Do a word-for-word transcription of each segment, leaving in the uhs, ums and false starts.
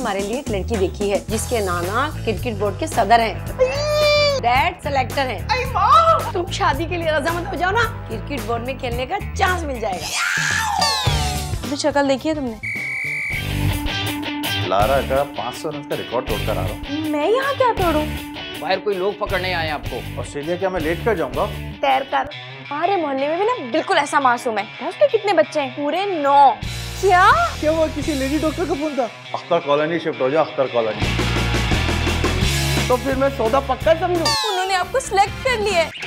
तुम्हारे लिए एक लड़की देखी है जिसके नाना क्रिकेट बोर्ड के सदर हैं, डैड सेलेक्टर हैं। तुम शादी के लिए रजामंद हो जाओ ना, क्रिकेट बोर्ड में खेलने का चांस मिल जाएगा। तो शक्ल देखी है तुमने? लारा का पाँच सौ रन का रिकॉर्ड तोड़कर आ रहा हूँ। मैं यहाँ क्या तोड़ूं? बाहर कोई लोग पकड़ने आए आपको। ऑस्ट्रेलिया क्या मैं लेट कर जाऊंगा? तैर कर। हमारे मोहल्ले में भी ना बिल्कुल ऐसा मासूम है। उसके कितने बच्चे हैं? पूरे नौ। क्या क्या हुआ? किसी लेडी डॉक्टर का फोन था? अख्तर कॉलोनी शिफ्ट हो जा, अख्तर कॉलोनी। तो फिर मैं सौदा पक्का समझूं? उन्होंने आपको सिलेक्ट कर लिया है।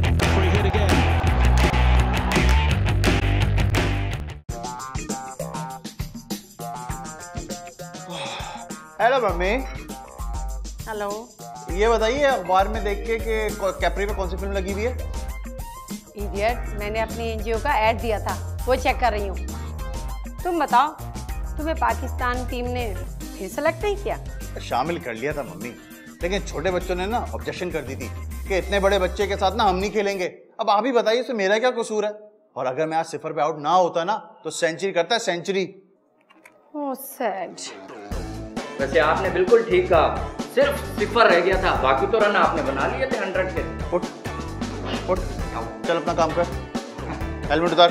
Hello mummy. हेलो। ये बताइए अखबार में देख के कि कैप्री में कौन सी फिल्म लगी हुई है? इडियट, मैंने अपनी एनजीओ का ऐड दिया था, वो चेक कर रही हूँ। तुम बताओ, तुम्हें पाकिस्तान टीम ने फिर सेलेक्ट नहीं किया? शामिल कर लिया था मम्मी, लेकिन छोटे बच्चों ने ना ऑब्जेक्शन कर दी थी कि इतने बड़े बच्चे के साथ ना हम नहीं खेलेंगे। अब आप ही बताइए इसमें मेरा क्या कसूर है? और अगर मैं आज सिफर पे आउट ना होता ना तो सेंचुरी करता है, सेंचुरी। ओह सैड। वैसे आपने बिल्कुल ठीक कहा, सिर्फ सिफर रह गया था, बाकी तो रन आपने बना लिए थे हंड्रेड के। उठ उठ, चल अपना काम कर, हेलमेट उतार।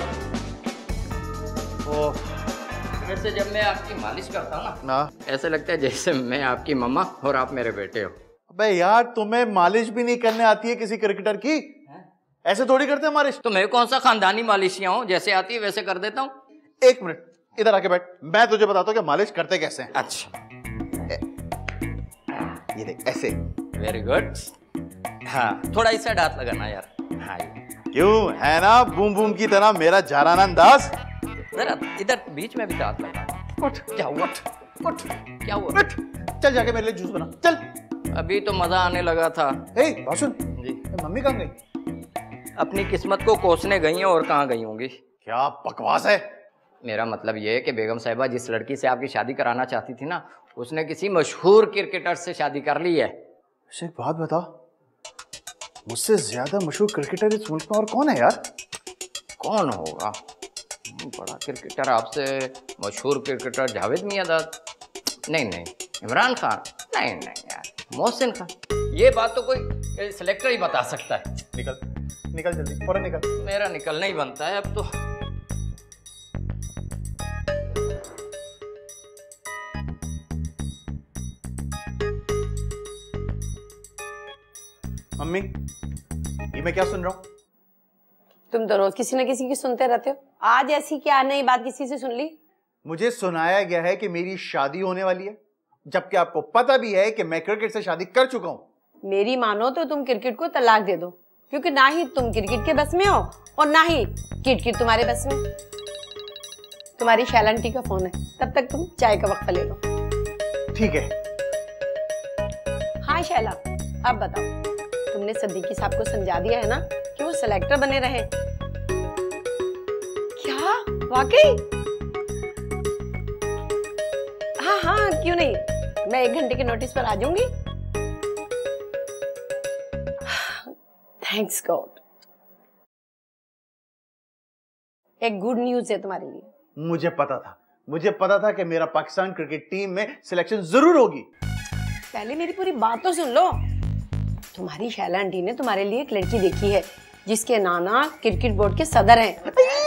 ओह, वैसे जब मैं आपकी मालिश करता हूँ ना, ना ऐसे लगता है जैसे मैं आपकी मम्मा और आप मेरे बेटे हो। अबे यार, तुम्हें मालिश भी नहीं करने आती है किसी क्रिकेटर की? ऐसे थोड़ी करते हैं मालिश। तो मैं कौन सा खानदानी मालिशियाँ हूँ, जैसे आती है वैसे कर देता हूँ। एक मिनट इधर आके बैठ, मैं तुझे बताता हूँ कि मालिश करते कैसे हैं। अच्छा, ये देख ऐसे। Very good. हाँ, थोड़ा इस साइड हाथ लगाना यार। हाँ, क्यों है ना बूम बूम की तरह मेरा जाराना अंदाज? जरा इधर बीच में भी हाथ लगा। उठ, क्या हुआ? उठ, क्या हुआ? उठ, चल जाके मेरे लिए जूस बना, चल। अभी तो मजा आने लगा था। ए, बात सुन जी। मम्मी कहाँ गई? अपनी किस्मत को कोसने गई हैं, और कहाँ गई होंगी। क्या बकवास है? मेरा मतलब ये है कि बेगम साहिबा जिस लड़की से आपकी शादी कराना चाहती थी ना, उसने किसी मशहूर क्रिकेटर से शादी कर ली है। एक बात बता, मुझसे ज्यादा मशहूर क्रिकेटर इस मुल्क में और कौन है यार? कौन होगा? बड़ा क्रिकेटर आपसे मशहूर क्रिकेटर जावेद मियांदाद? नहीं नहीं, इमरान खान? नहीं नहीं यार, मोहसिन खान। ये बात तो कोई सिलेक्टर ही बता सकता है। निकल निकल जल्दी, फौरन निकल। मेरा निकलना ही बनता है अब तो। मम्मी, ये मैं क्या सुन रहा हूँ? तुम तो रोज किसी न किसी की सुनते रहते हो, आज ऐसी क्या नई बात किसी से सुन ली? मुझे सुनाया गया है कि मेरी शादी होने वाली है, जबकि आपको पता भी है कि मैं क्रिकेट से शादी कर चुका हूँ। मेरी मानो तो तुम क्रिकेट को तलाक दे दो, क्योंकि ना ही तुम क्रिकेट के बस में हो और ना ही क्रिकेट तुम्हारे बस में। तुम्हारी शैला आंटी का फोन है, तब तक तुम चाय का वक्फा ले लो। ठीक है। हाँ शैला, अब बताओ, तुमने सदीकी साहब को समझा दिया है ना कि वो सेलेक्टर बने रहे? क्या वाकई? हाँ हाँ, क्यों नहीं, मैं एक घंटे के नोटिस पर आ जाऊंगी। थैंक्स गॉड, एक गुड न्यूज है तुम्हारे लिए। मुझे पता था, मुझे पता था कि मेरा पाकिस्तान क्रिकेट टीम में सिलेक्शन जरूर होगी। पहले मेरी पूरी बात तो सुन लो। तुम्हारी शैला आंटी ने तुम्हारे लिए एक लड़की देखी है जिसके नाना क्रिकेट बोर्ड के सदर हैं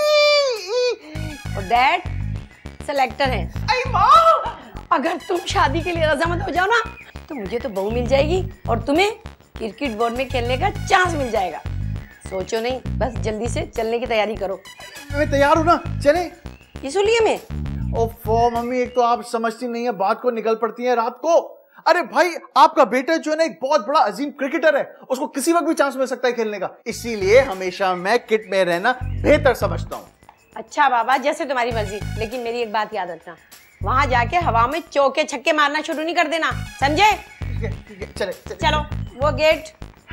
और डैड सेलेक्टर हैं। अगर तुम शादी के लिए रजामंद हो जाओ ना तो मुझे तो बहू मिल जाएगी और तुम्हें क्रिकेट बोर्ड में खेलने का चांस मिल जाएगा। सोचो नहीं, बस जल्दी से चलने की तैयारी करो। मैं तैयार हूं ना, चले। इसलिए मैं ओफो मम्मी, एक तो आप समझती नहीं है बात को, निकल पड़ती है रात को। अरे भाई, आपका बेटा जो है ना एक बहुत बड़ा अजीम क्रिकेटर है, उसको किसी वक्त भी चांस मिल सकता है खेलने का, इसीलिए हमेशा मैं किट में रहना बेहतर समझता हूँ। अच्छा बाबा, जैसे तुम्हारी मर्जी, लेकिन मेरी एक बात याद रखना, वहां जाके हवा में चौके छक्के मारना शुरू नहीं कर देना, समझे? ठीक है ठीक है, चले, चले। चलो वो गेट।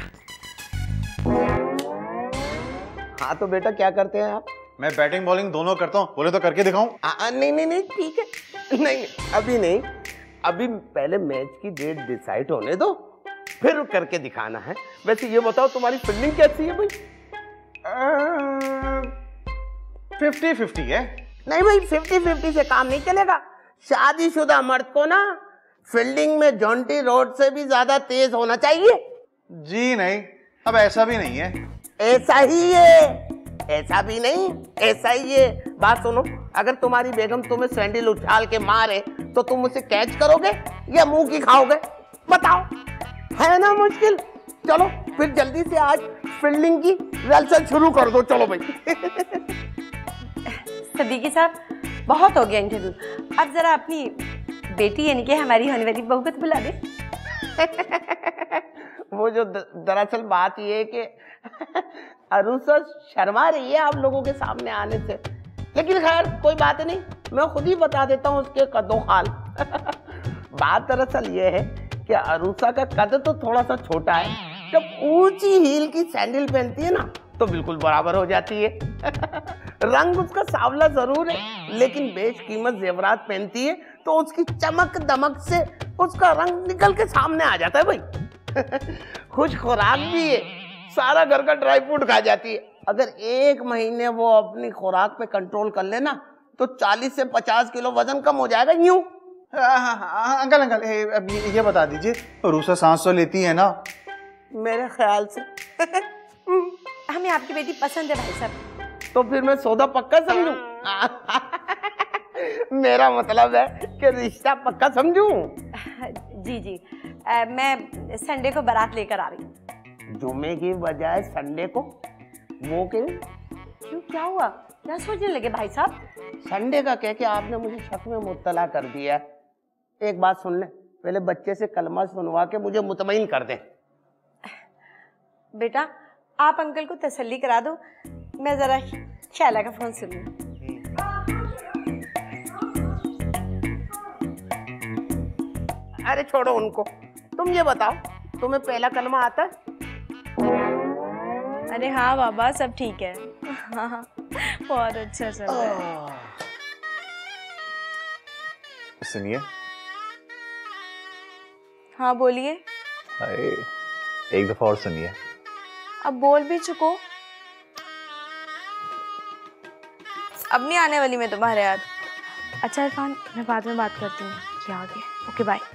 हाँ तो बेटा क्या करते हैं आप? मैं बैटिंग बॉलिंग दोनों करता हूँ, बोले तो करके दिखाऊं? नहीं नहीं नहीं ठीक है, नहीं नहीं अभी नहीं, अभी पहले मैच की डेट डिसाइड होने दो, फिर करके दिखाना है। वैसे ये बताओ तुम्हारी फील्डिंग कैसी है भाई? फिफ्टी फिफ्टी है। नहीं भाई, फिफ्टी फिफ्टी से काम नहीं चलेगा। शादीशुदा मर्द को ना फील्डिंग में जॉन्टी रोड से भी ज्यादा तेज होना चाहिए। जी नहीं, अब ऐसा भी नहीं है। ऐसा ही है, ऐसा भी नहीं, ऐसा ही है। बात सुनो, अगर तुम्हारी बेगम तुम्हें सैंडल उछाल के मारे तो तुम उसे कैच करोगे या मुंह की खाओगे? बताओ, है ना मुश्किल। चलो फिर जल्दी से आज फील्डिंग की रिहर्सल शुरू कर दो। चलो भाई। सदीकी साहब, बहुत हो गया इंटरव्यू, अब जरा अपनी बेटी यानी कि हमारी होने वाली बहू को तो बुला दे। वो जो दरअसल बात ये है कि अरुषा शर्मा रही है आप लोगों के सामने आने से, लेकिन खैर कोई बात नहीं, मैं खुद ही बता देता हूँ उसके कदो हाल। बात दरअसल ये है कि अरुषा का कद तो थोड़ा सा छोटा है, जब ऊंची हील की सैंडल पहनती है ना तो बिल्कुल बराबर हो जाती है। रंग उसका सांवला जरूर है, लेकिन बेशकीमत जेवरात पहनती है तो उसकी चमक दमक से उसका रंग निकल के सामने आ जाता है भाई। खुश खुराक भी है, सारा घर का ड्राई फ्रूट खा जाती है। अगर एक महीने वो अपनी खुराक पे कंट्रोल कर लेना तो चालीस से पचास किलो वजन कम हो जाएगा। यूं अंकल अंकल ए, अब ये, ये बता दीजिए, रूसा सांस तो लेती है ना? मेरे ख्याल से। हमें आपकी बेटी पसंद है भाई साहब। तो फिर मैं सौदा पक्का समझूं? मेरा मतलब है कि रिश्ता पक्का समझूं। जी जी, आ, मैं संडे को बारात लेकर आ रही हूँ। जुमे की बजाय संडे को? वो क्यों? क्यों, क्या हुआ? क्या सोचने लगे भाई साहब? संडे का कह के आपने मुझे शक में मुब्तला कर दिया। एक बात सुन ले, पहले बच्चे से कलमा सुनवा के मुझे मुतमईन कर दे। बेटा, आप अंकल को तसल्ली करा दो, मैं जरा शैला का फोन सुन लूं। अरे छोड़ो उनको, तुम ये बताओ, तुम्हें पहला कलमा आता है? अरे हाँ बाबा, सब ठीक है। हाँ, बहुत अच्छा चल रहा है। सुनिए। हाँ बोलिए। अरे एक दफा और सुनिए। अब बोल भी चुको, अब नहीं आने वाली मैं तुम्हारे याद। अच्छा इरफान, मैं बाद में बात करती हूँ, क्या आ गया। Okay bye.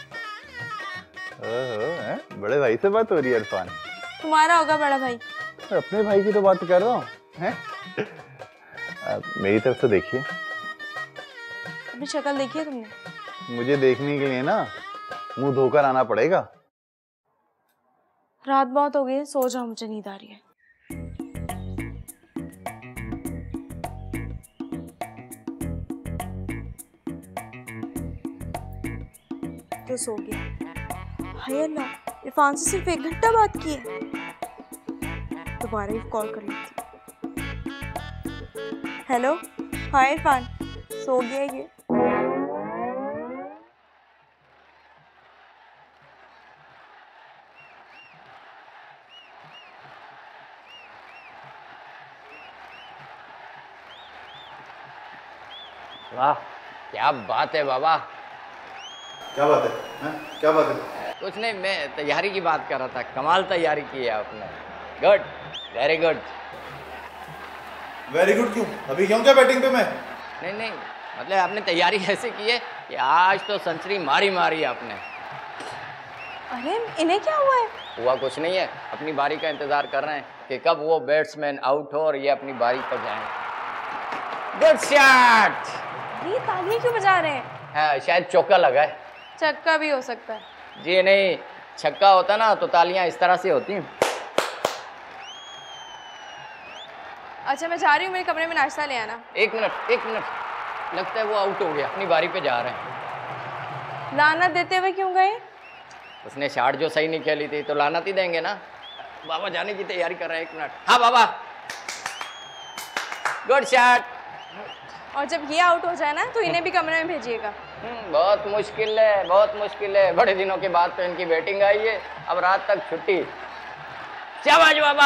बड़े भाई से बात हो रही है इरफान? तुम्हारा होगा बड़ा भाई। अपने भाई की तो बात कर रहा हूँ। मेरी तरफ से देखिए। अपनी शक्ल देखी है तुमने? मुझे देखने के लिए ना मुंह धोकर आना पड़ेगा। रात बहुत हो गई है, सो जाओ, मुझे नींद आ रही है। तो सो गया। हाय अल्लाह, इरफान से सिर्फ एक घंटा बात की है। दोबारा ही कॉल कर लेती हूँ। हेलो, हाय इरफान, सो गया ये? वाह, क्या बात है बाबा। क्या बात है, है? क्या बात है? कुछ नहीं, मैं तैयारी की बात कर रहा था। कमाल तैयारी की है आपने। Good, very good. Very good क्यों? अभी क्यों क्या बैटिंग पे मैं? नहीं नहीं, मतलब आपने तैयारी ऐसे की है कि आज तो सेंचुरी मारी मारी आपने। अरे इन्हें क्या हुआ है? हुआ कुछ नहीं है, अपनी बारी का इंतजार कर रहे हैं कि कब वो बैट्समैन आउट हो और ये अपनी बारी पर जाएं। Good shot. ये तालियां क्यों बजा रहे हैं? हाँ, शायद चौका लगा है। चक्का भी हो सकता है। जी नहीं, छक्का होता ना तो तालियां इस तरह से होती हैं। अच्छा मैं जा रही हूँ, मेरे कमरे में नाश्ता ले आना। एक मिनट एक मिनट, लगता है वो आउट हो गया, अपनी बारी पे जा रहे हैं। लानत देते हुए क्यों गए? उसने शॉट जो सही नहीं खेली थी तो लानत ही देंगे ना। बाबा जाने की तैयारी कर रहे हैं। एक मिनट। हाँ बाबा, गुड शॉट। और जब ये आउट हो जाए ना तो इन्हें भी कमरे में भेजिएगा। बहुत मुश्किल है, बहुत मुश्किल है। बड़े दिनों के बाद तो इनकी बैटिंग आई है, अब रात तक छुट्टी। शाबाश बाबा।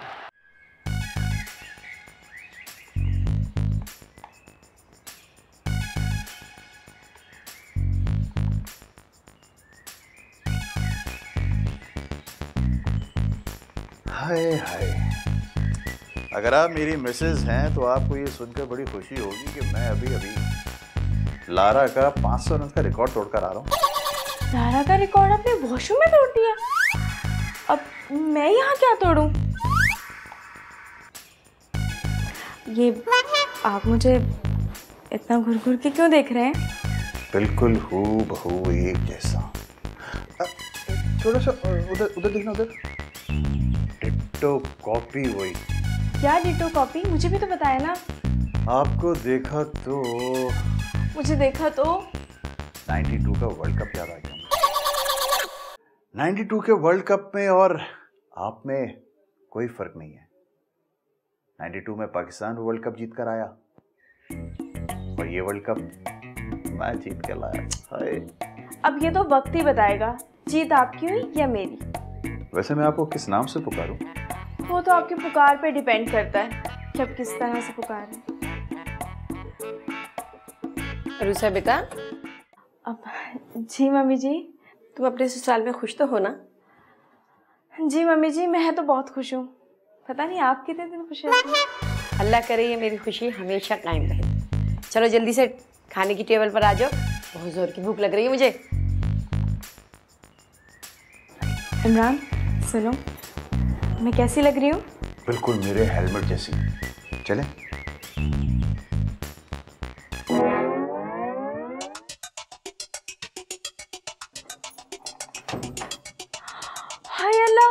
हाय हाय, अगर आप मेरी मिसेज हैं तो आपको ये सुनकर बड़ी खुशी होगी कि मैं अभी अभी लारा का पाँच सौ रन का रिकॉर्ड तोड़कर आ रहा हूँ। लारा का रिकॉर्ड अपने वॉशरूम में तोड़ दिया। अब मैं यहाँ क्या तोड़ूं? ये आप मुझे इतना घुर घुर के क्यों देख रहे हैं? बिल्कुल हूबहू एक जैसा। थोड़ा सा उधर उधर देखना, उधर डिट्टो कॉपी वही। क्या डिटो कॉपी? मुझे भी तो बताया ना। आपको देखा तो मुझे देखा तो बानवे का वर्ल्ड कप याद आ गया। बानवे के वर्ल्ड कप में और आप में कोई फर्क नहीं है। बानवे में पाकिस्तान वर्ल्ड कप जीत कर आया और ये वर्ल्ड कप मैं जीत के लाया। हाय। अब ये तो वक्त ही बताएगा जीत आपकी हुई या मेरी। वैसे मैं आपको किस नाम से पुकारूं? वो तो आपके पुकार पे डिपेंड करता है कि आप किस तरह से पुकारें। रुसा बेटा, अब जी मम्मी जी। तुम अपने ससुराल में खुश तो हो ना? जी मम्मी जी, मैं तो बहुत खुश हूँ। पता नहीं आप कितने दिन खुश रहती हैं। अल्लाह करे ये मेरी खुशी हमेशा कायम रहे। चलो जल्दी से खाने की टेबल पर आ जाओ, बहुत जोर की भूख लग रही है मुझे। इमरान सुनो, मैं कैसी लग रही हूँ? बिल्कुल मेरे हेलमेट जैसी। चले? हाय अल्लाह,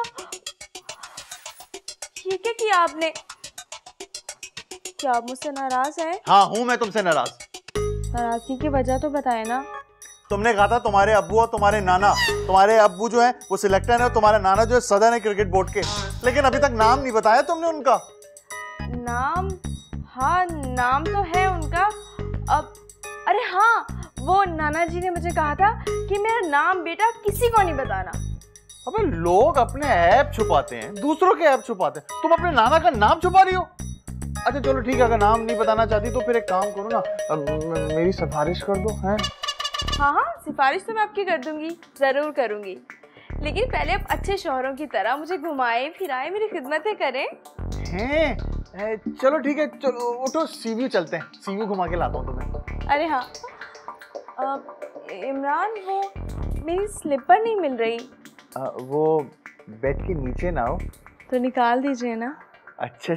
ये क्या किया आपने? क्या आप मुझसे नाराज हैं? हाँ हूं मैं तुमसे नाराज। नाराजगी की वजह तो बताए ना। तुमने कहा था तुम्हारे अब्बू और तुम्हारे नाना, तुम्हारे अब्बू जो है वो सिलेक्टर है और तुम्हारा नाना जो है सदर है क्रिकेट बोर्ड के, लेकिन अभी तक नाम नहीं बताया तुमने उनका। नाम? हाँ नाम तो है उनका। अब अरे हाँ, वो नाना जी ने मुझे कहा था कि मेरा नाम बेटा किसी को नहीं बताना। अबे लोग अपने ऐप छुपाते हैं, दूसरों के ऐप छुपाते हैं, तुम अपने नाना का नाम छुपा रही हो। अच्छा चलो ठीक है, अगर नाम नहीं बताना चाहती तो फिर एक काम करो ना, मेरी सिफारिश कर दो। हैं? हाँ हाँ, सिफारिश तो मैं आपकी कर दूंगी, जरूर करूंगी, लेकिन पहले आप अच्छे शौहरों की तरह मुझे घुमाए फिराए, मेरी खिदमतें करें। हैं? चलो ठीक है, चलो उठो सीव्यू चलते हैं, सीव्यू घुमा के लाता हूँ तुम्हें। अरे हाँ, अब इमरान वो मेरी स्लीपर नहीं मिल रही। आ, वो बेड के नीचे ना हो तो निकाल दीजिए ना। अच्छा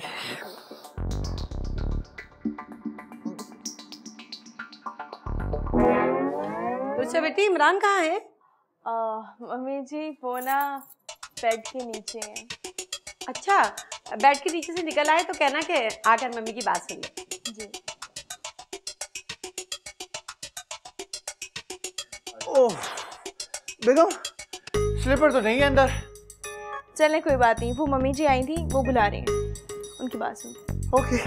रुसा बेटी, इमरान कहाँ है? मम्मी जी वो ना बेड के नीचे है। अच्छा, बेड के नीचे से निकल आए तो कहना कि आकर मम्मी की बात सुन ले। जी। ओह बेगम, स्लीपर तो नहीं है अंदर। चलें कोई बात नहीं, वो मम्मी जी आई थी, वो बुला रही हैं, उनकी बात सुन। ओके।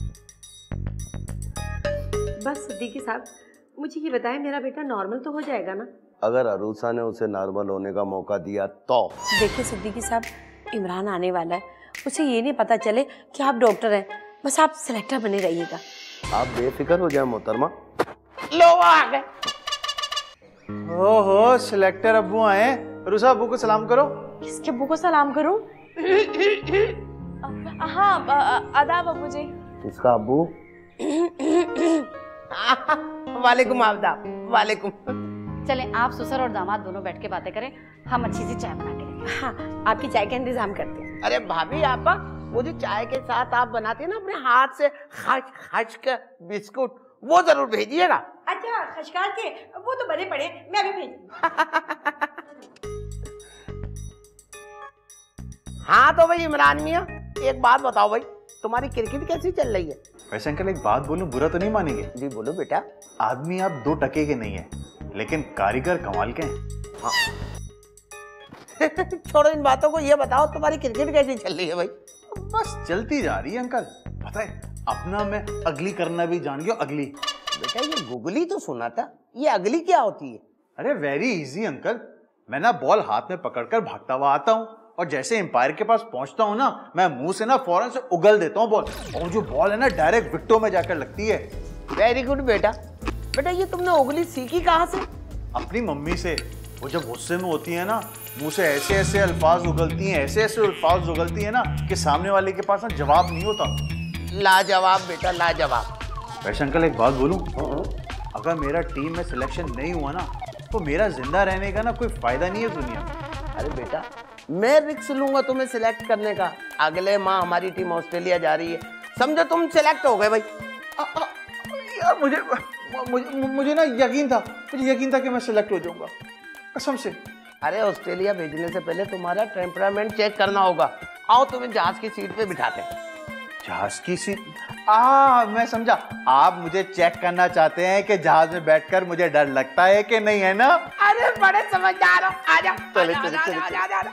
बस सिद्दीकी साहब, मुझे ये बताएं मेरा बेटा नॉर्मल तो हो जाएगा ना? अगर अरूसा ने उसे नॉर्मल होने का मौका दिया तो। देखिए सिद्दीकी साहब, इमरान आने वाला है, उसे ये नहीं पता चले कि आप डॉक्टर हैं, बस आप सिलेक्टर बने रहिएगा। आप बेफिक्र हो जाए मोहतरमा। लो आ गए। ओहो सिलेक्टर अब्बू आए, रुसा अब्बू को सलाम करो। किसके अब्बू को सलाम करूं? हाँ आदाब अब्बू जी। किसका अब्बू? वालेकुम आदाब। वालेकुम। चले आप ससुर और दामाद दोनों बैठ के बातें करें, हम अच्छी सी चाय बना के रखें। हाँ, आपकी चाय का इंतजाम करते हैं। अरे भाभी आपा, वो जो चाय के साथ आप बनाते हैं ना अपने हाथ से खच खच के बिस्कुट, वो जरूर भेजिएगा। अच्छा खशकाल के, वो तो बने पड़े, मैं अभी भेज। हाँ तो भाई इमरान मियाँ, एक बात बताओ भाई, तुम्हारी क्रिकेट कैसी चल रही है? वैसे अंकल एक बात बोलूं, बुरा तो नहीं मानेंगे? जी बोलो बेटा। आदमी आप दो टके के नहीं है, लेकिन कारीगर कमाल के हैं। हाँ। छोड़ो इन बातों को, ये बताओ तुम्हारी क्रिकेट कैसी चल रही है भाई? बस चलती जा रही है अंकल। पता है अपना मैं अगली करना भी जान गया। अगली बेटा ये गुगली तो सुना था, ये अगली क्या होती है? अरे वेरी इजी अंकल, मैं ना बॉल हाथ में पकड़कर भागता हुआ आता हूँ और जैसे एम्पायर के पास पहुंचता हूँ ना, मैं मुंह से ना फौरन से उगल देता हूँ बॉल, और जो बॉल है ना डायरेक्ट विकेटों में जाकर लगती है। वेरी गुड बेटा। बेटा ये तुमने उगली सीखी कहाँ से? अपनी मम्मी से। वो जब गुस्से में होती है ना, मुंह से ऐसे ऐसे अल्फाज उगलती हैं, ऐसे ऐसे अल्फाज उगलती हैं ना कि सामने वाले के पास ना जवाब नहीं होता। लाजवाब बेटा, लाजवाब। वैसे अंकल एक बात बोलूं, अगर मेरा टीम में सिलेक्शन नहीं हुआ ना, तो मेरा जिंदा रहने का ना कोई फायदा नहीं है दुनिया में। अरे बेटा, मैं रिस्क लूंगा तुम्हें सिलेक्ट करने का। अगले माह हमारी टीम ऑस्ट्रेलिया जा रही है, समझो तुम सिलेक्ट हो गए भाई। आ, आ, यार मुझे मुझे मुझे ना यकीन था, मुझे यकीन था कि मैं सिलेक्ट हो जाऊंगा, कसम से। अरे ऑस्ट्रेलिया भेजने से पहले तुम्हारा टेम्परामेंट चेक करना होगा। आओ तुम्हें जहाज की सीट पे बिठाते हैं। जहाज की सीट? आ मैं समझा, आप मुझे चेक करना चाहते हैं कि जहाज में बैठकर मुझे डर लगता है कि नहीं, है ना? अरे बड़े समझदार हो, आजा। चले चले चले।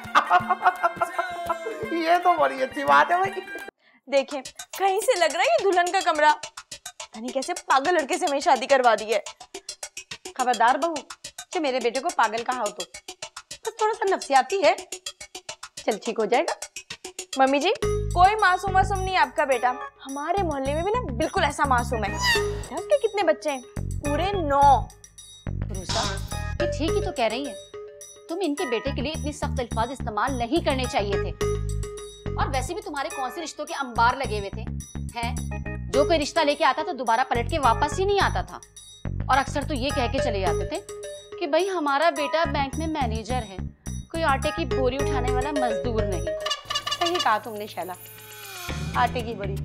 ये तो बड़ी अच्छी बात है भाई। देखें, कहीं से लग रहा है ये दुल्हन का कमरा। पता नहीं कैसे पागल लड़के से मैं शादी करवा दी है। खबरदार बहू कि मेरे बेटे को पागल कहा हो तो, बस थोड़ा सा नफसियाती है, चल ठीक हो जाएगा। मम्मी जी, कोई मासूम मासूम नहीं आपका बेटा। हमारे मोहल्ले में भी ना बिल्कुल ऐसा मासूम है। उसके कितने बच्चे हैं? पूरे नौ। रूसा, ये ठीक ही तो कह रही है। तुम इनके बेटे के लिए इतनी सख्त अल्फाज इस्तेमाल नहीं करने चाहिए थे। और वैसे भी तुम्हारे कौन से रिश्तों के अंबार लगे हुए थे हैं? जो कोई रिश्ता लेके आता था दोबारा पलट के वापस ही नहीं आता था। और अक्सर तो ये कह के चले जाते थे कि भाई हमारा बेटा बैंक में मैनेजर है, कोई आटे की बोरी उठाने वाला मजदूर नहीं। सही कहा तुमने शैला, आटे की बोरी।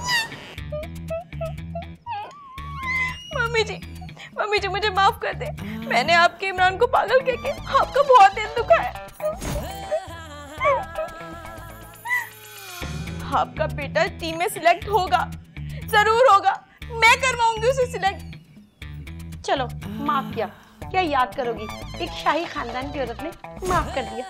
मम्मी जी, मम्मी जी मुझे माफ कर दे। मैंने आपके इमरान को पागल कह के आपका बहुत दिल दुखाया। आपका बेटा टीम में सिलेक्ट होगा, जरूर होगा। मैं करवाऊंगी उसे सिलेक्ट। चलो माफ किया, क्या याद करोगी, एक शाही खानदान की औरत ने माफ कर दिया।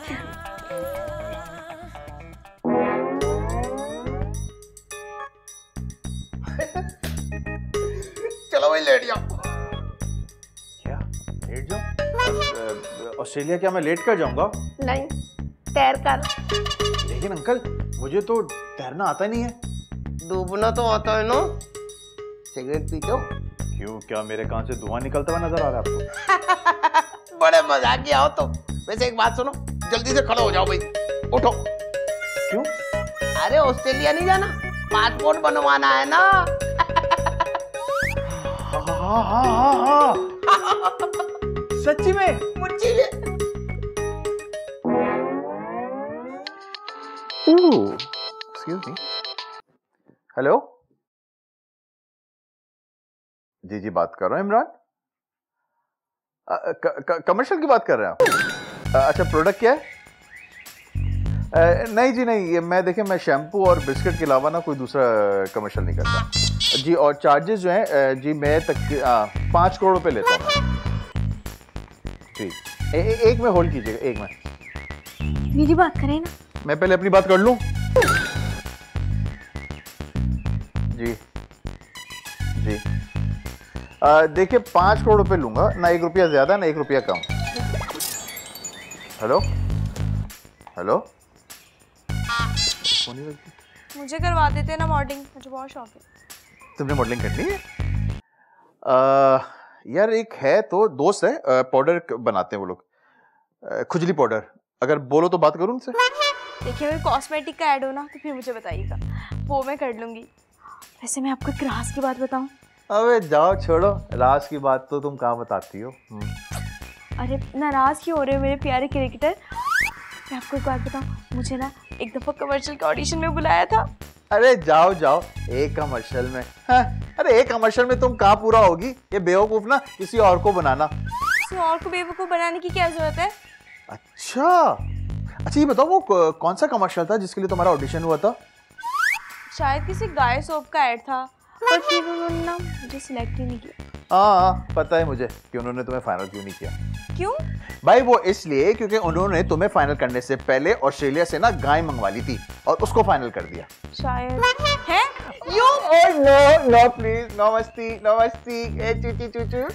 चलो भाई लेट जाओ। क्या लेट जाऊं? ऑस्ट्रेलिया क्या मैं लेट कर जाऊंगा? नहीं, तैर कर। लेकिन अंकल मुझे तो तैरना आता नहीं है। डूबना तो आता है ना। सिगरेट पीते हो? क्यों, क्या मेरे कान से धुआं निकलता हुआ नजर आ रहा है आपको? बड़े मजाकिया हो तुम। वैसे एक बात सुनो, जल्दी से खड़े हो जाओ भाई, उठो। क्यों? अरे ऑस्ट्रेलिया नहीं जाना, पासपोर्ट बनवाना है ना। हाँ हाँ हाँ हाँ सच्ची में? मुझे में। Excuse me. हेलो जी जी, बात कर रहा हूँ इमरान। कमर्शियल की बात कर रहे हैं आप? अ, अच्छा, प्रोडक्ट क्या है? अ, नहीं जी नहीं, ये मैं देखें, मैं शैम्पू और बिस्किट के अलावा ना कोई दूसरा कमर्शियल नहीं करता जी। और चार्जेस जो हैं जी, मैं तक पाँच करोड़ रुपए लेता हूँ जी। ए, ए, एक में होल्ड कीजिएगा, एक में। मेरी बात करें ना। मैं पहले अपनी बात कर लूं जी जी। देखिए, पाँच करोड़ रुपए लूंगा, ना एक रुपया ज्यादा ना एक रुपया कम। हेलो हेलो, मुझे करवा देते ना मॉडलिंग, मुझे बहुत शौक है। तुमने मॉडलिंग करनी है? आ, यार एक है तो दोस्त है, पाउडर बनाते हैं वो लोग, खुजली पाउडर। अगर बोलो तो बात करूं उनसे। देखिए, अगर कॉस्मेटिक का ऐड हो ना तो फिर मुझे बताइएगा, वो मैं कर लूंगी। वैसे मैं आपको एक राज की बात बताऊं? अबे जाओ, छोड़ो, राज की बात तो तुम कहाँ बताती हो। अरे नाराज क्यों हो रहे हो मेरे प्यारे क्रिकेटर? मैं आपको एक बात बताऊं, मुझे ना एक दफा कमर्शियल के ऑडिशन में बुलाया था। अरे जाओ जाओ, एक कमर्शियल में? हाँ, अरे एक कमर्शियल में तुम कहाँ पूरा होगी? ये बेवकूफ ना किसी और को बनाना। किसी और को बेवकूफ बनाने की क्या जरूरत है? अच्छा अच्छा, ये बताओ वो कौन सा कमर्शियल था जिसके लिए तुम्हारा ऑडिशन हुआ था? शायद किसी गाय सोप का ऐड था, पर फिर उन्होंने ना मुझे सिलेक्ट ही नहीं किया। हाँ, पता है मुझे कि उन्होंने तुम्हें फाइनल क्यों नहीं किया। क्यों भाई? वो इसलिए क्योंकि उन्होंने तुम्हें फाइनल करने से पहले ऑस्ट्रेलिया से ना गाय मंगवा ली थी और उसको फाइनल कर दिया। शायद है you. Oh no no please, no मस्ती नो मस्ती। ए चूचू चूचू।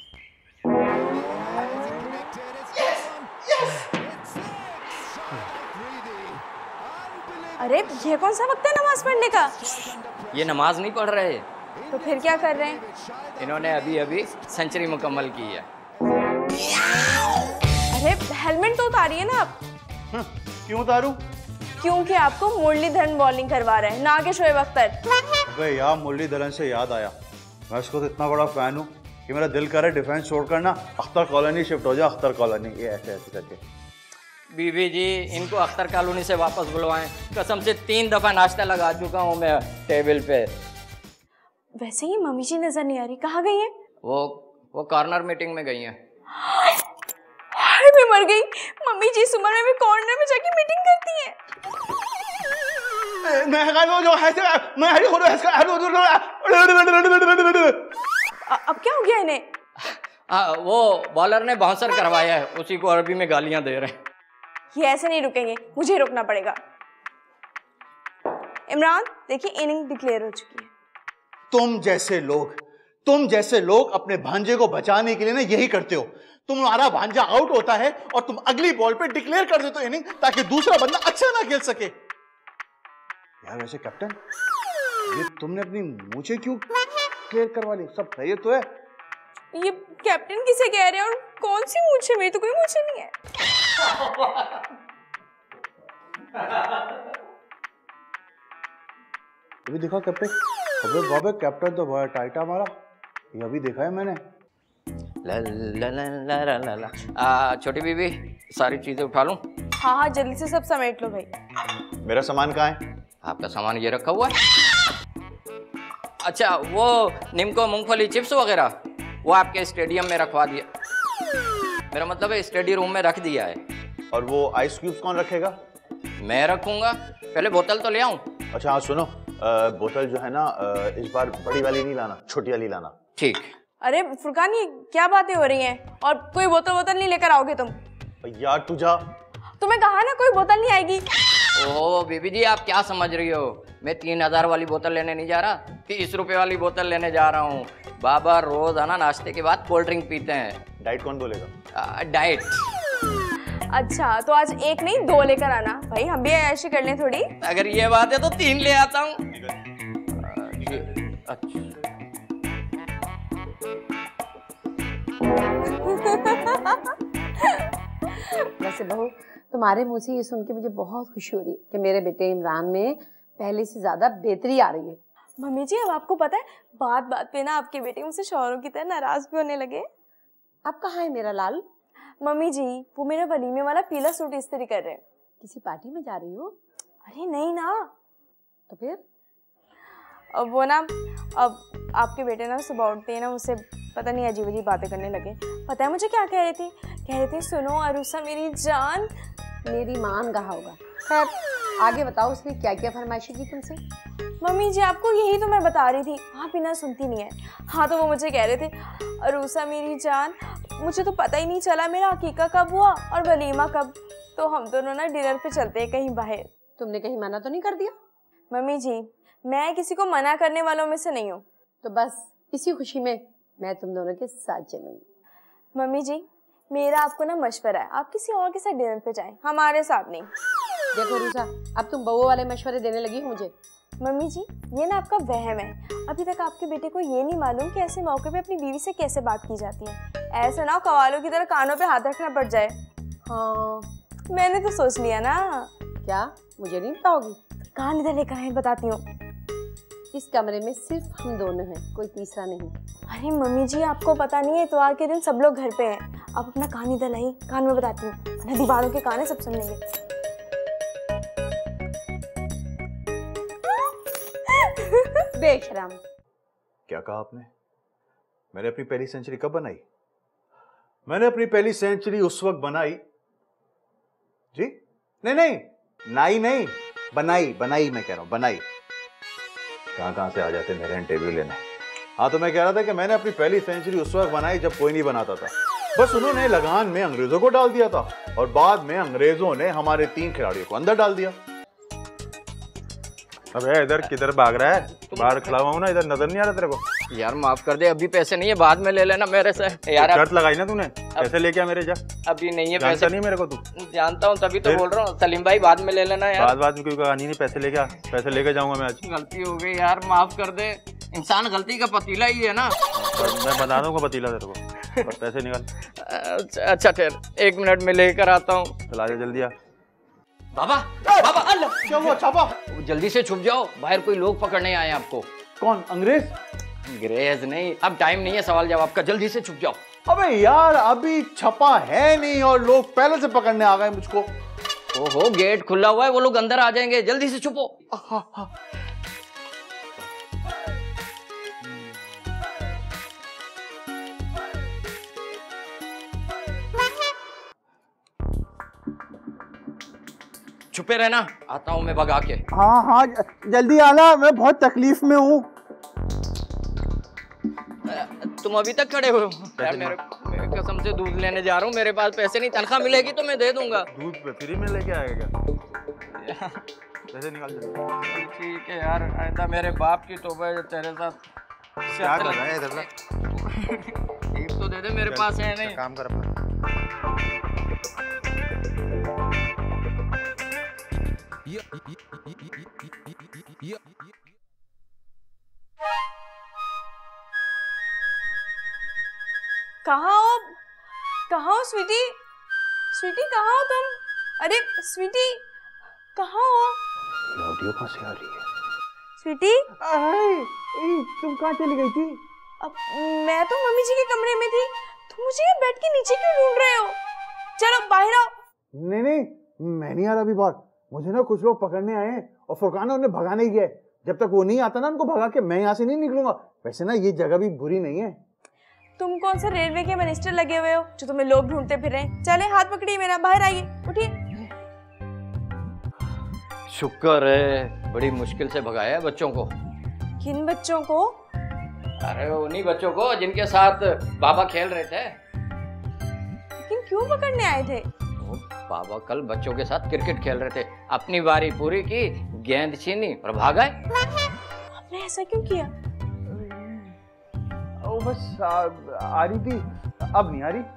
अरे ये कौन सा वक्त है नमाज पढ़ने का? ये नमाज नहीं पढ़ रहे, तो फिर क्या कर रहे हैं? इन्होंने अभी अभी सेंचुरी मुकम्मल की है। अरे हेलमेट तो उतारिए ना आप। क्यों उतारूं? क्योंकि आपको मुरलीधरन बॉलिंग करवा रहे हैं, ना कि शोएब अख्तर। अबे यार, मुरलीधरन से याद आया, मैं उसको तो इतना बड़ा फैन हूँ कि मेरा दिल करे डिफेंस छोड़ कर ना अख्तर कॉलोनी शिफ्ट हो जाए, अख्तर कॉलोनी, ये ऐसे ऐसे करके। बीबी जी इनको अख्तर कॉलोनी से वापस बुलवाएं, कसम से तीन दफा नाश्ता लगा चुका हूँ मैं टेबल पे। वैसे ही मम्मी जी नजर नहीं आ रही, कहाँ गई है? वो वो कॉर्नर मीटिंग में गई हैं। हाय मैं मर गई, मम्मी जी इस उम्र में भी कॉर्नर में जाके मीटिंग करती हैं। मैं वो जो है मैं हरी खोलो है अब क्या हो गया इन्हें? आ, वो बॉलर ने बाउंसर करवाया है, उसी को अरबी में गालियां दे रहे हैं। ये ऐसे नहीं रुकेंगे, मुझे रुकना पड़ेगा। इमरान देखिए इनिंग डिक्लेयर हो चुकी है। तुम जैसे लोग तुम जैसे लोग अपने भांजे को बचाने के लिए ना यही करते हो। तुम्हारा भांजा आउट होता है और तुम अगली बॉल पे डिक्लेयर कर देते हो इनिंग, ताकि दूसरा बंदा अच्छा ना खेल सके। यार वैसे कैप्टन, ये तुमने अपनी मूछें क्यों क्लियर करवा ली? सब सही तो है? ये कैप्टन किसे कह रहे हैं और कौन सी मूछें? मेरी तो कोई मूछें नहीं है। अभी देखा कैप्टन, अबे बाबे कैप्टन तो बड़ा टाइट है हमारा, ये अभी देखा है मैंने। ला ला ला ला ला ला ला। आ, छोटी बीबी सारी चीजें उठा लूं? हाँ हाँ जल्दी से सब समेट लो भाई। मेरा सामान कहाँ है? आपका सामान ये रखा हुआ है। अच्छा वो निम्को मूंगफली चिप्स वगैरह वो आपके स्टेडियम में रखवा दिया, मेरा मतलब है स्टडी रूम में रख दिया है। और वो आइस क्यूब्स कौन रखेगा? मैं रखूंगा, पहले बोतल तो ले आऊं। अच्छा हाँ सुनो, आ, बोतल जो है ना आ, इस बार बड़ी वाली नहीं लाना, छोटी वाली लाना। ठीक। अरे फुरकान ये क्या बातें हो रही हैं? और कोई बोतल बोतल नहीं लेकर आओगे तुम? यार तू जा। तुम्हें कहा ना कोई बोतल नहीं आएगी। ओह बीबी जी आप क्या समझ रही हो, मैं तीन हजार वाली बोतल लेने नहीं जा रहा, तीस रुपए वाली बोतल लेने जा रहा हूँ। बाबा रोज आना नाश्ते के बाद कोल्ड ड्रिंक पीते हैं। डाइट कौन बोलेगा? डाइट। अच्छा तो आज एक नहीं दो लेकर आना भाई, हम भी ऐसे कर लें थोड़ी। अगर ये बात है तो तीन ले आता हूँ। अच्छा वैसे बहू तुम्हारे मुंह से ये सुन के मुझे बहुत खुशी हो रही है कि मेरे बेटे इमरान में पहले से ज्यादा बेहतरी आ रही है। मम्मी जी अब आपको पता है बात बात पे ना आपके बेटे मुझसे शौहरों की तरह नाराज भी होने लगे। अब कहाँ है मेरा लाल? मम्मी जी वो मेरा वलीमे वाला पीला सूट इस्त्री कर रहे हैं। किसी पार्टी में जा रही हो? अरे नहीं ना। तो फिर? अब वो ना अब आपके बेटे ना सुबह उठते ही ना मुझसे पता नहीं अजीब अजीब बातें करने लगे। पता है मुझे क्या कह रहे थे? कह रहे थे सुनो अरूसा मेरी जान। मेरी मान कहा होगा। खैर आगे बताओ उसने क्या क्या फरमाइशी की तुमसे? मम्मी जी आपको यही तो मैं बता रही थी, आप बिना सुनती नहीं है। हाँ तो वो मुझे कह रहे थे अरूसा मेरी जान मुझे तो पता ही नहीं चला मेरा अकीका कब हुआ और वलीमा कब, तो हम दोनों ना डिनर पे चलते हैं कहीं बाहर। तुमने कहीं मना तो नहीं कर दिया? मम्मी जी मैं किसी को मना करने वालों में से नहीं हूँ। तो बस इसी खुशी में मैं तुम दोनों के साथ चलूंगी। मम्मी जी मेरा आपको ना मशवरा है, आप किसी और के साथ डिनर पे जाएं, हमारे साथ नहीं। देखो रूसा अब तुम बहू वाले मशवरे देने लगी हो मुझे। मम्मी जी ये ना आपका वहम है, अभी तक आपके बेटे को ये नहीं मालूम कि ऐसे मौके पे अपनी बीवी से कैसे बात की जाती है। ऐसा ना कवालों की तरह कानों पे हाथ रखना पड़ जाए। हाँ मैंने तो सोच लिया ना। क्या मुझे नहीं बताओगी? कहां इधर लेकर आए बताती हूँ। इस कमरे में सिर्फ हम दोनों हैं, कोई तीसरा नहीं। अरे मम्मी जी आपको पता नहीं है इतवार के दिन सब लोग घर पे हैं। आप अपना कान इधर लाई, कान में बताती हूँ, वरना दीवारों के कान है सब सुन लेंगे। बेशरम। क्या कहा आपने? मैंने अपनी पहली सेंचुरी कब बनाई? मैंने अपनी पहली सेंचुरी उस वक्त बनाई जी। नहीं नहीं नाई नहीं बनाई, बनाई मैं कह रहा हूं बनाई। कहां कहां से आ जाते मेरे इंटरव्यू लेने। हाँ तो मैं कह रहा था कि मैंने अपनी पहली सेंचुरी उस वक्त बनाई जब कोई नहीं बनाता था। बस उन्होंने लगान में अंग्रेजों को डाल दिया था और बाद में अंग्रेजों ने हमारे तीन खिलाड़ियों को अंदर डाल दिया। अबे इधर किधर भाग रहा है? बाहर खड़ा हुआ हूं ना, इधर नजर नहीं आ रहा तेरे को? यार माफ कर दे, अभी पैसे नहीं है, बाद में ले लेना मेरे से। यार शर्त लगाई ना तूने, पैसे लेके आ मेरे जा। अभी नहीं है जानता पैसे। नहीं मेरे को तू? जानता हूँ तभी तो बोल रहा हूँ। सलीम भाई बाद में ले लेना यार। बाद बाद में कोई कहानी नहीं, पैसे लेके आ, पैसे लेके जाऊंगा मैं आज। गलती हो गई यार, माफ कर दे। इंसान गलती का पतीला ही है ना। मैं बता दूंगा पतीला तेरे को, बस पैसे निकाल। अच्छा ठहर, एक मिनट में लेकर आता हूँ। चला जा जल्दी आ। बाबा बाबा अल्लाह क्या हुआ छापा? जल्दी से छुप जाओ, बाहर कोई लोग पकड़ने आए हैं आपको। कौन? अंग्रेज? ग्रेज नहीं, अब टाइम नहीं है सवाल जवाब का, जल्दी से छुप जाओ। अबे यार अभी छपा है नहीं और लोग पहले से पकड़ने आ गए मुझको। ओहो गेट खुला हुआ है, वो लोग अंदर आ जाएंगे, जल्दी से छुपो। हाँ, हाँ। छुपे रहना, आता हूं मैं भगा के। हाँ हाँ जल्दी आना, मैं बहुत तकलीफ में हूँ। तुम अभी तक खड़े हो? यार मेरे, मेरे कसम से दूध लेने जा रहा हूँ, मेरे पास पैसे नहीं, तनख्वाह मिलेगी तो मैं दे दूंगा। दूध पे फ्री में लेके आएगा पैसे निकाल दे। ठीक है यार, आइंदा मेरे बाप की तौबा है तेरे साथ। क्या कर रहा है इधर? एक तो दे दे, मेरे पास है नहीं। काम कर अपना। कहाँ हो कहाँ हो स्वीटी? स्वीटी कहाँ हो तुम? अरे स्वीटी कहाँ हो? ऑडियो कहाँ से आ रही है? स्वीटी तुम कहाँ चली गई थी? अब मैं तो मम्मी जी के कमरे में थी, तुम मुझे ये बेड के नीचे क्यों ढूंढ रहे हो? चलो बाहर आओ। नहीं नहीं मैं नहीं आ रहा अभी बाहर, मुझे ना कुछ लोग पकड़ने आए हैं और फुरकान उन्हें भगाने ही गया। जब तक वो नहीं आता ना उनको भगा के मैं यहाँ से नहीं निकलूंगा। वैसे ना ये जगह भी बुरी नहीं है। तुम कौन सा रेलवे के मिनिस्टर लगे हुए हो जो तुम्हें लोग ढूंढते फिर रहे हैं? चले हाथ पकड़िए मेरा, बाहर आइए, उठिए। शुक्र है, बड़ी मुश्किल से भगाया है बच्चों को। किन बच्चों को? अरे उन्हीं बच्चों को जिनके साथ बाबा खेल रहे थे। लेकिन क्यों पकड़ने आए थे? बाबा कल बच्चों के साथ क्रिकेट खेल रहे थे, अपनी बारी पूरी की, गेंद छीनी और भाग गए। आपने ऐसा क्यों किया? वो बस आ, आ रही थी, अब नहीं आ रही।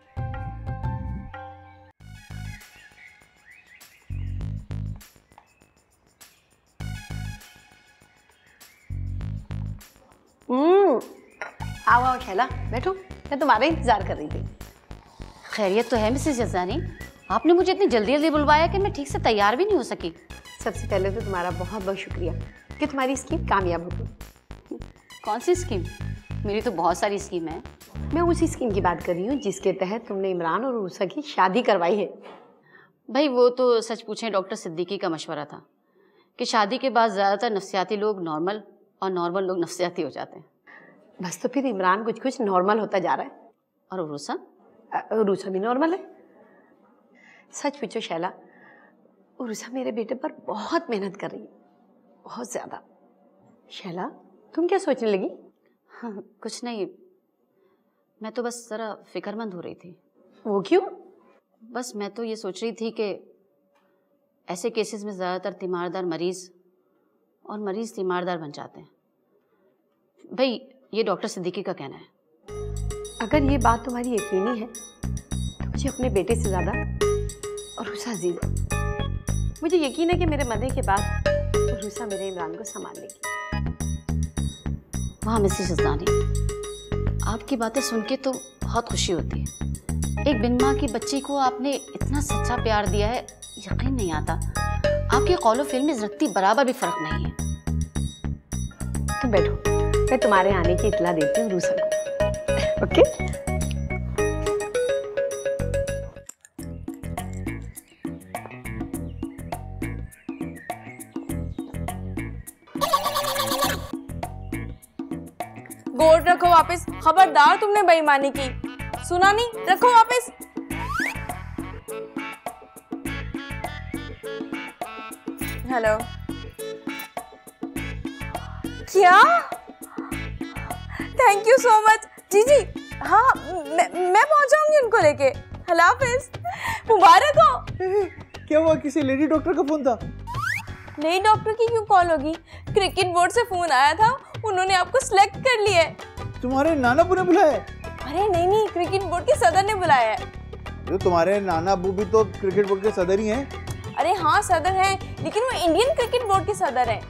हम्म आओ आओ शैला, बैठो, मैं तुम्हारा इंतजार कर रही थी। खैरियत तो है मिसेस जजानी? आपने मुझे इतनी जल्दी जल्दी बुलवाया कि मैं ठीक से तैयार भी नहीं हो सकी। सबसे पहले तो तुम्हारा बहुत बहुत शुक्रिया कि तुम्हारी स्कीम कामयाब हो गई। कौन सी स्कीम? मेरी तो बहुत सारी स्कीम है। मैं उसी स्कीम की बात कर रही हूँ जिसके तहत तुमने इमरान और उषा की शादी करवाई है। भाई वो तो सच पूछें डॉक्टर सिद्दीकी का मशवरा था कि शादी के बाद ज़्यादातर नफ्सियाती लोग नॉर्मल और नॉर्मल लोग नफ्सियाती हो जाते हैं। बस तो फिर इमरान कुछ कुछ नॉर्मल होता जा रहा है। और उरुसा? उरुसा भी नॉर्मल है। सच पूछो शैला, उरुसा मेरे बेटे पर बहुत मेहनत कर रही है, बहुत ज़्यादा। शैला तुम क्या सोचने लगी? हाँ, कुछ नहीं, मैं तो बस ज़रा फिक्रमंद हो रही थी। वो क्यों? बस मैं तो ये सोच रही थी कि ऐसे केसेस में ज़्यादातर तीमारदार मरीज़ और मरीज़ तीमारदार बन जाते हैं। भाई ये डॉक्टर सिद्दीकी का कहना है। अगर ये बात तुम्हारी यकीनी है तो मुझे अपने बेटे से ज़्यादा उरुसा अजीज है। मुझे यकीन है कि मेरे मरने के बाद उरुसा मेरे इमरान को संभाल लेगी। वाह मिसेस जज़दानी, आपकी बातें सुन के तो बहुत खुशी होती है। एक बिन माँ की बच्ची को आपने इतना सच्चा प्यार दिया है, यकीन नहीं आता। आपके कौलो फिल्म में रत्ती बराबर भी फर्क नहीं है। तुम बैठो, मैं तुम्हारे आने की इत्तला देती हूँ उरुसा को। ओके? गोल्ड रखो वापस, खबरदार तुमने बेईमानी की, सुना नहीं? रखो वापस। हेलो, क्या? Thank you so much. जी जी हाँ, मैं मैं पहुंच जाऊंगी उनको लेके। अल्लाह हाफिज, मुबारक हो। क्या हुआ, किसी लेडी डॉक्टर का फोन था? नहीं, डॉक्टर की क्यों कॉल होगी? क्रिकेट बोर्ड से फोन आया था, उन्होंने आपको सिलेक्ट कर लिया है। तुम्हारे नाना अबू ने बुलाया? अरे नहीं नहीं, क्रिकेट बोर्ड के सदर ने बुलाया है। जो तुम्हारे नाना अबू भी तो क्रिकेट बोर्ड के सदर ही हैं। अरे हाँ सदर हैं, लेकिन वो इंडियन क्रिकेट बोर्ड के सदर हैं।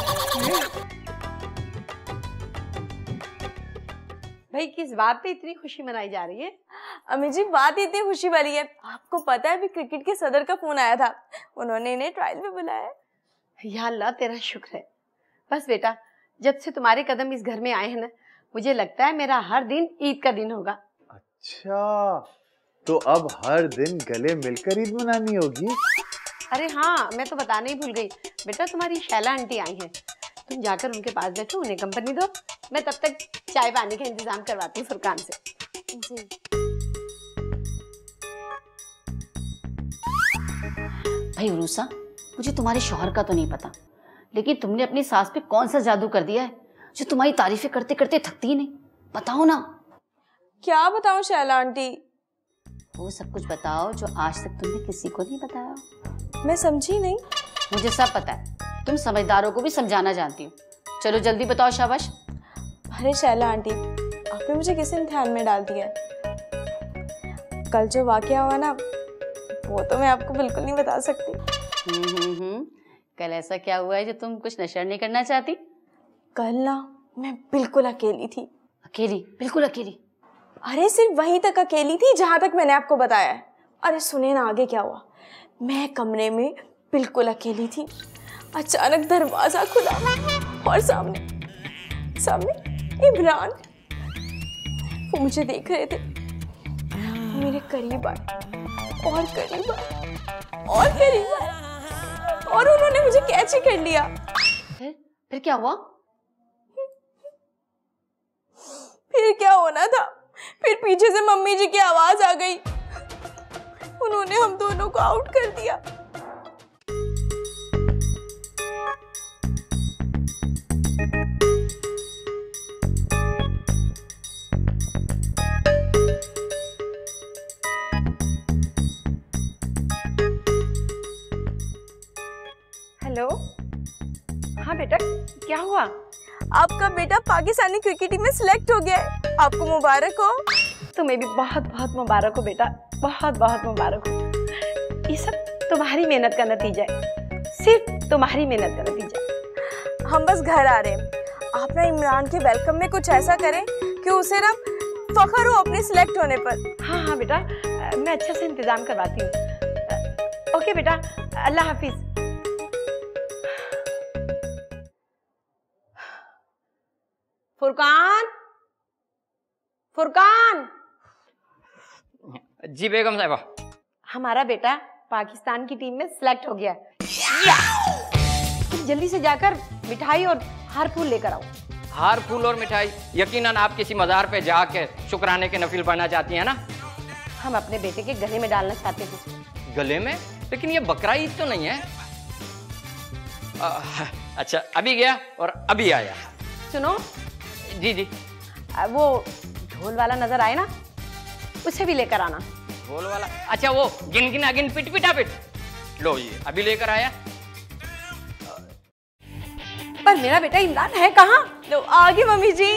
भाई किस बात पे इतनी खुशी मनाई जा रही है? अम्मी जी बात इतनी खुशी वाली है, आपको पता है अभी क्रिकेट के सदर का फोन आया था, उन्होंने इन्हें ट्रायल पे बुलाया है। या अल्लाह तेरा शुक्र है। बस बेटा जब से तुम्हारे कदम इस घर में आए हैं ना, मुझे लगता है मेरा हर दिन ईद का दिन होगा। अच्छा, तो अब हर दिन गले मिलकर ईद मनानी होगी। अरे हाँ, मैं तो बताने ही भूल गई बेटा, तुम्हारी शैला आंटी आई हैं, तुम जाकर उनके पास बैठो, उन्हें कंपनी दो, मैं तब तक चाय पानी का इंतजाम करवाती हूँ फुरकान से। जी। भाई उरूसा, मुझे तुम्हारे शौहर का तो नहीं पता, लेकिन तुमने अपनी सास पे कौन सा जादू कर दिया है जो तुम्हारी तारीफें करते करते थकती ही नहीं? बताओ ना। क्या बताऊं शैला आंटी? वो सब कुछ बताओ जो आज तक तुमने किसी को नहीं बताया। मैं समझी नहीं। मुझे सब पता है, तुम समझदारों को भी समझाना जानती हो। चलो जल्दी बताओ शाबाश। अरे शैला आंटी, आपने मुझे किस इम्तिहान में डाल दिया? कल जो वाकया हुआ ना, वो तो मैं आपको बिल्कुल नहीं बता सकती। हम्म हम्म हम्म कल ऐसा क्या हुआ है जो तुम कुछ नशर नहीं करना चाहती? कल ना मैं बिल्कुल अकेली थी। अकेली? बिल्कुल अकेली? अरे सिर्फ वहीं तक अकेली थी जहां तक मैंने आपको बताया है। अरे सुने ना आगे क्या हुआ। मैं कमरे में बिल्कुल अकेली थी, अचानक दरवाजा खुला और सामने सामने इमरान, वो मुझे देख रहे थे। मेरे करीब आए और करीब आए और करीब आए और उन्होंने मुझे कैच ही कर लिया। फिर फिर क्या हुआ? फिर क्या होना था, फिर पीछे से मम्मी जी की आवाज आ गई, उन्होंने हम दोनों को आउट कर दिया। हेलो। हाँ बेटा, क्या हुआ? आपका बेटा पाकिस्तानी क्रिकेट टीम में सिलेक्ट हो गया है, आपको मुबारक हो। तुम्हें भी बहुत बहुत मुबारक हो बेटा, बहुत बहुत मुबारक हो। ये सब तुम्हारी मेहनत का नतीजा है, सिर्फ तुम्हारी मेहनत का नतीजा। हम बस घर आ रहे हैं, आप ना इमरान के वेलकम में कुछ ऐसा करें कि उसे ना फख्र हो अपने सिलेक्ट होने पर। हाँ हाँ बेटा, मैं अच्छे से इंतजाम करवाती हूँ। ओके बेटा, अल्लाह हाफिज। फुरकान, फुरकान। जी बेगम साहिबा। हमारा बेटा पाकिस्तान की टीम में सिलेक्ट हो गया। तुम जल्दी से जाकर मिठाई और हार फूल लेकर आओ। हार फूल और मिठाई? यकीनन आप किसी मज़ार पे जाके शुक्राने के नफिल पढ़ना चाहती हैं ना? हम अपने बेटे के गले में डालना चाहते हैं। गले में? लेकिन ये बकरा ईद तो नहीं है। आ, अच्छा, अभी गया और अभी आया। सुनो जी जी। वो ढोल वाला नजर आए ना, उसे भी लेकर आना। ढोल वाला? अच्छा, वो गिन गिन अगिन पिट पिटा पिट। लो ये अभी लेकर आया। पर मेरा बेटा इमरान है कहाँ? लो आगे मम्मी जी।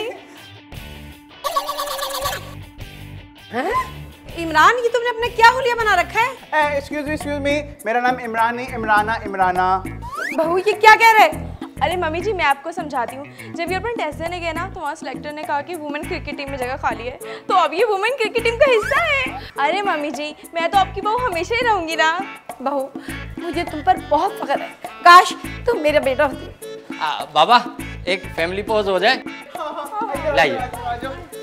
हैं? इमरान, ये तुमने अपना क्या हुलिया बना रखा है? एक्सक्यूज मी एक्सक्यूज मी मेरा नाम इमरान नहीं, इमराना इमराना। बहू ये क्या कह रहे? अरे मम्मी जी, मैं आपको समझाती हूँ। जब ये अपने टेस्ट देने गए ना, तो वहाँ सिलेक्टर ने कहा कि वुमेन क्रिकेट टीम में जगह खाली है, तो अब ये वुमेन क्रिकेट टीम का हिस्सा है। अरे मम्मी जी, मैं तो आपकी बहू हमेशा ही रहूंगी ना। बहू, मुझे तुम पर बहुत फख्र है, काश तुम मेरा बेटा होती। बाबा, एक फैमिली पोज हो जाए। लाइए।